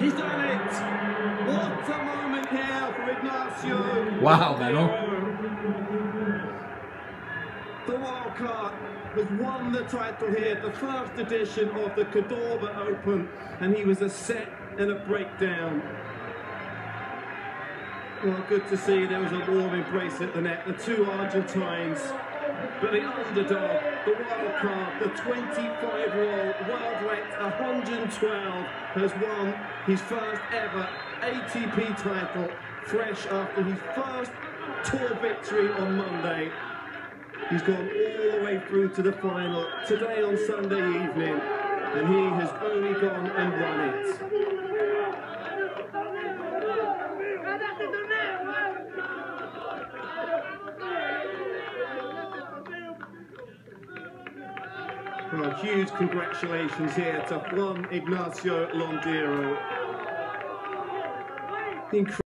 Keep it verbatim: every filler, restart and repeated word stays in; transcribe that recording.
He's done it! What a moment here for Ignacio! Wow, Menno. The wild card has won the title here, the first edition of the Cordoba Open, and he was a set and a breakdown. Well, good to see there was a warm embrace at the net, the two Argentines, but the underdog, the wild card, the twenty-five-year-old, world-ranked one hundred twelve, has won his first ever A T P title, fresh after his first tour victory on Monday. He's gone all the way through to the final today on Sunday evening, and he has only gone and won it. Well, huge congratulations here to Juan Ignacio Londero. Incredible.